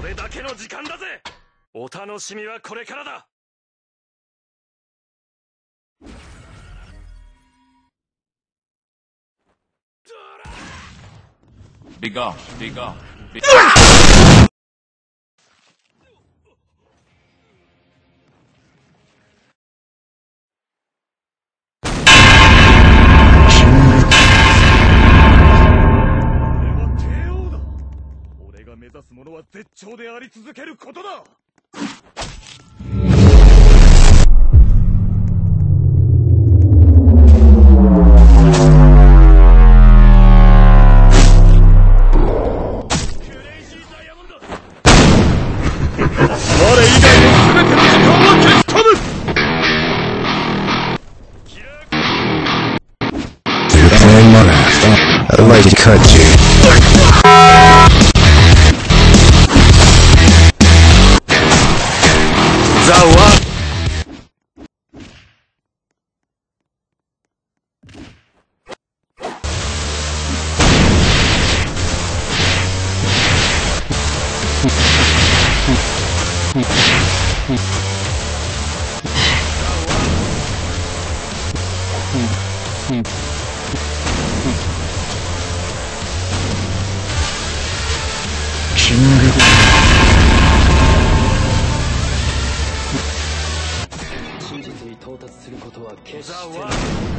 れだけの時間だぜ。お楽しみはこれからだ。 Big off, big off, big off. 俺が目指すものは絶頂であり続けることだ。 I'd like to cut you. Zawa! King. 真実に到達することは決してない。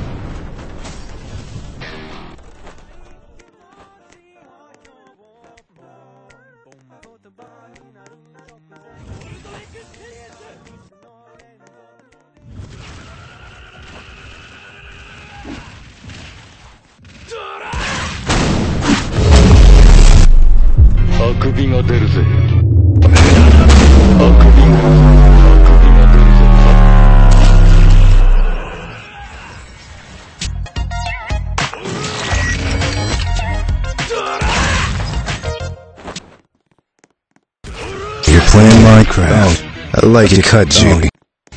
あくびが出るぜ。あくびが出るぜ。 You're playing Minecraft. I'd like to cut you.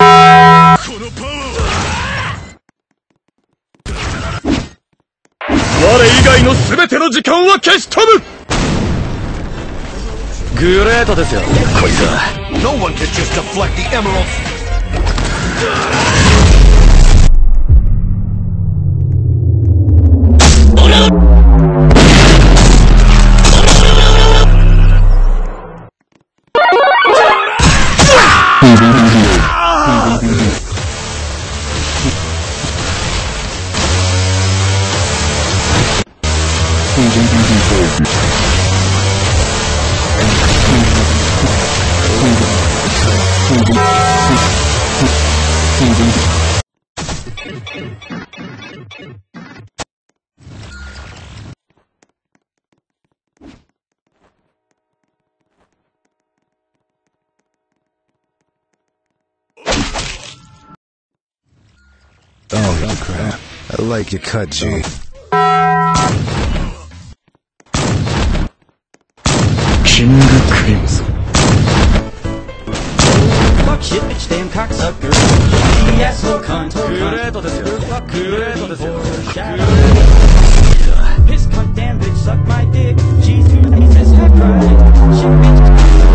我以外の全ての時間は消し飛ぶ。グレートですよ、こいつは。 No one can just deflect the emeralds. Oh crap. I'd like to cut you. King Crimson. Fuck shit, bitch, damn cocksucker. The asshole cunt. グレートですよ、グレートですよ。 Piss cunt, damn bitch, suck my dick. She's too late, says have pride. Shit, bitch.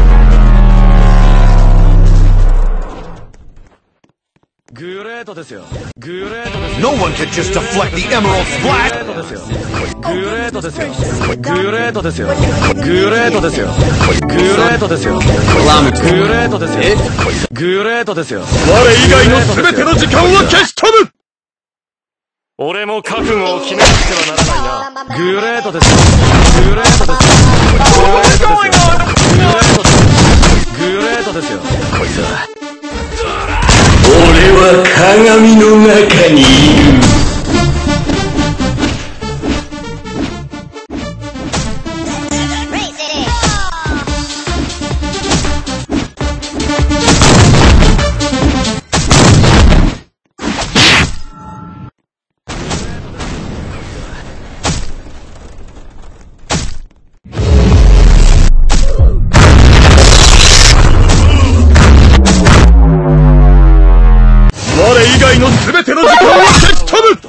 グレートですよ、グレートですよ。 No one can just deflect the emerald グ splash. レートですよ、グレートですよ、グレートですよ、グレートですよ、グレートですよ、グレートですよ、グレートですよ。我以外の全ての時間は消し飛ぶ。俺も覚悟を決めなくてはならないな。グレートですよ、グレートですよ、グレートですよ、こいつは。 俺は鏡の中にいる。 我以外の全ての時間を消し飛ぶ。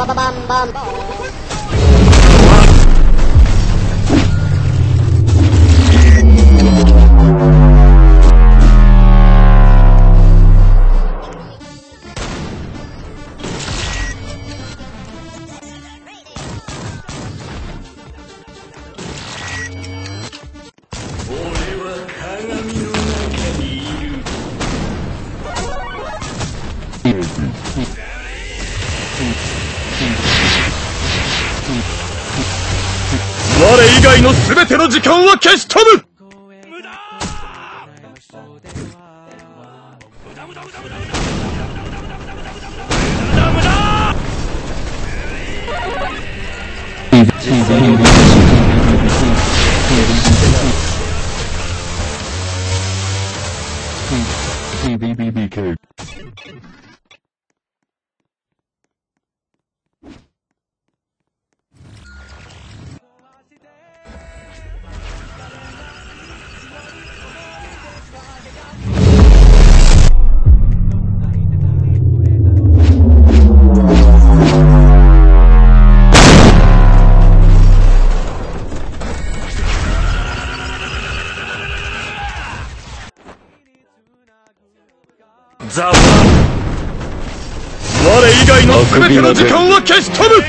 我以外の全ての時間は消し飛ぶ。ザワン。我以外の全ての時間は消し飛ぶ。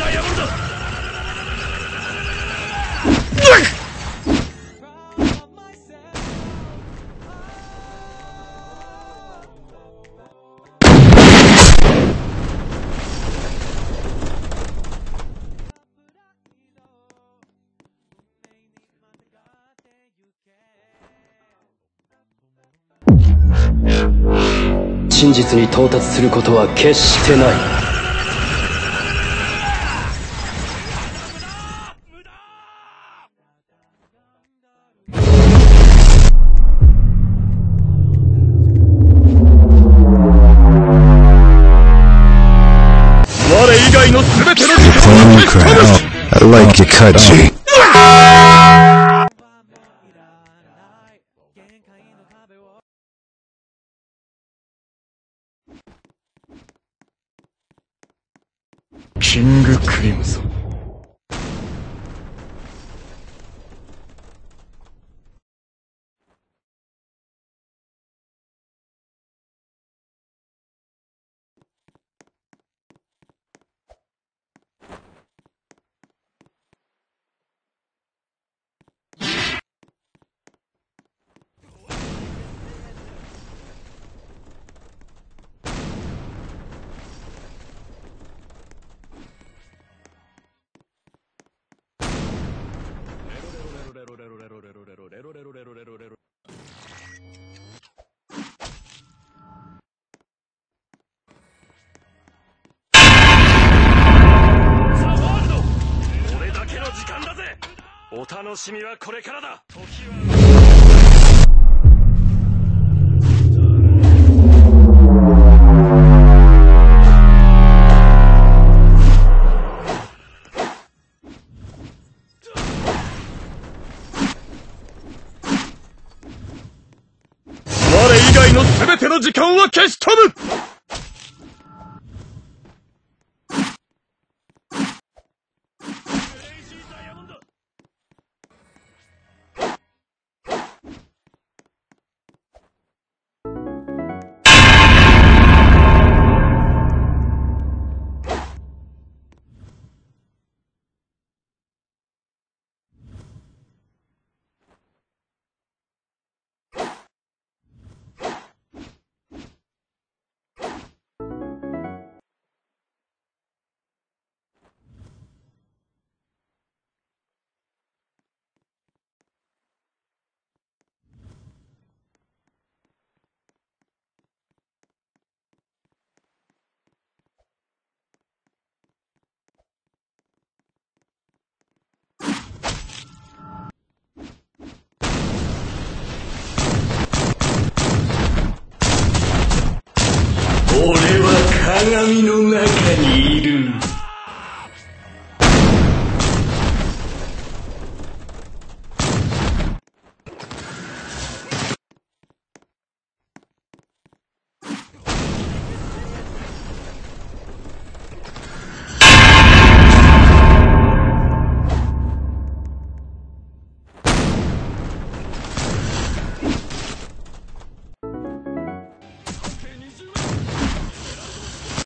真実に到達することは決してない。 我以外の全ての時間は消し飛ぶ。 I like your cut, G. キングクリムゾン。 お楽しみはこれからだ。我以外の全ての時間は消し飛ぶ。 俺は鏡の中